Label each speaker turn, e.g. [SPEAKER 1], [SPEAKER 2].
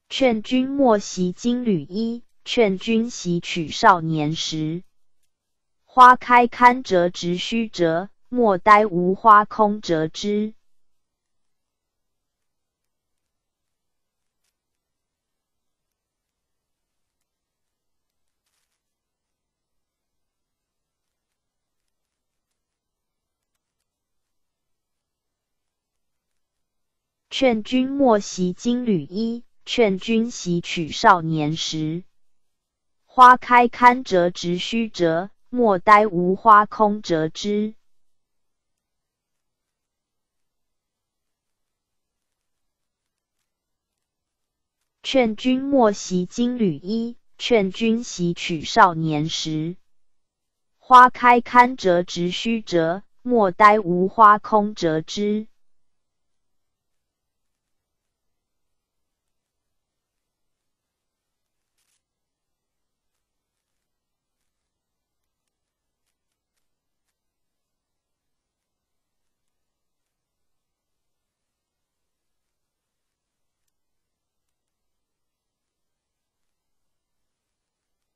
[SPEAKER 1] 劝君莫惜金缕衣，劝君惜取少年时。花开堪折直须折，莫待无花空折枝。劝君莫惜金缕衣，劝君惜取少年时。花开堪折直须折，莫待无花空折枝。劝君莫惜金缕衣，劝君惜取少年时。花开堪折直须折，莫待无花空折枝。